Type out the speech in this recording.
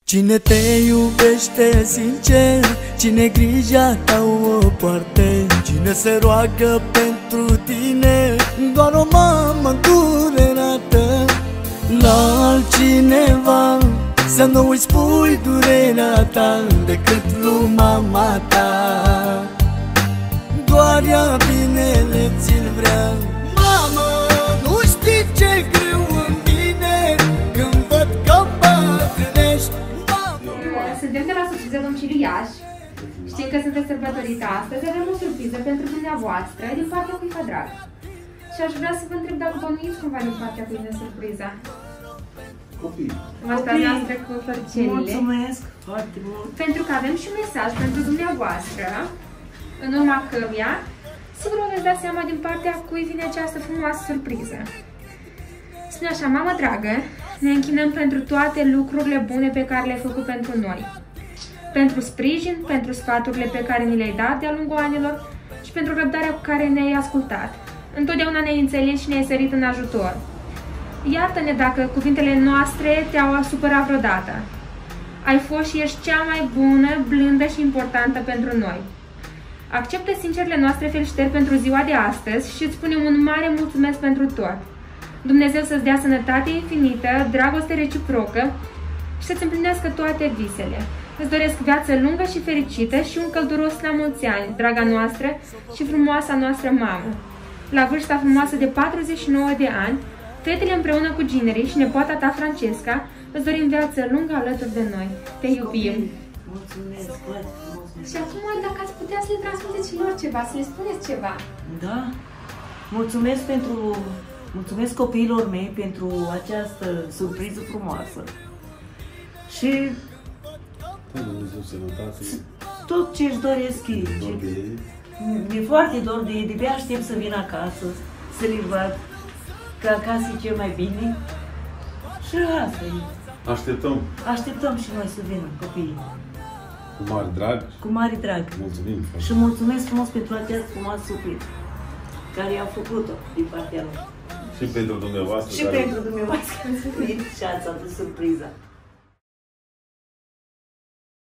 Cine te iubește sincer, cine grija ta o poartă, cine se roagă pentru tine, doar o mamă durerată. La altcineva să nu îi spui durerea ta decât lui mama ta. Doar ea binele ți-l vrea. Mamă, nu știi ce greu în mine când văd că bătrânești. Suntem de la Surpriză Domiciliu Iași. Știm că sunteți sărbătorită astăzi. Avem o surpriză pentru dumneavoastră din partea cuiva drag. Și aș vrea să vă întreb dacă bănuiți cumva din partea cuiva surpriza. Copii. Asta noastră cu florcelile. Mulțumesc foarte mult. Pentru că avem și un mesaj pentru dumneavoastră, în urma căruia sigur vă veți da seama din partea cui vine această frumoasă surpriză. Spune așa: mamă dragă, ne închinăm pentru toate lucrurile bune pe care le-ai făcut pentru noi. Pentru sprijin, pentru sfaturile pe care ni le-ai dat de-a lungul anilor și pentru răbdarea cu care ne-ai ascultat. Întotdeauna ne-ai înțeles și ne-ai sărit în ajutor. Iartă-ne dacă cuvintele noastre te-au supărat vreodată. Ai fost și ești cea mai bună, blândă și importantă pentru noi. Acceptă sincerele noastre felicitări pentru ziua de astăzi și îți spunem un mare mulțumesc pentru tot. Dumnezeu să-ți dea sănătate infinită, dragoste reciprocă și să-ți împlinească toate visele. Îți doresc viață lungă și fericită și un călduros la mulți ani, draga noastră și frumoasa noastră mamă. La vârsta frumoasă de 49 de ani, fetele împreună cu ginerii și nepoata ta Francesca îți dorim viață lungă alături de noi. Te iubim! Mulțumesc, foarte frumos. Și acum, dacă ați putea să le transmiteți și lor ceva, să le spuneți ceva. Da. Mulțumesc copiilor mei pentru această surpriză frumoasă. Și tot ce își doresc ei. Mi-e foarte dor de ei, de-abia aștept să vin acasă, să le văd, că acasă e cel mai bine. Și asta e. Așteptăm și noi să vină copiii. Cu mare drag. Cu mare drag. Mulțumim. Și mulțumesc frumos pentru această frumoasă surpriză care i-a făcut-o din partea lor. Și pentru dumneavoastră. Și pentru dumneavoastră. Și ați adus surpriza.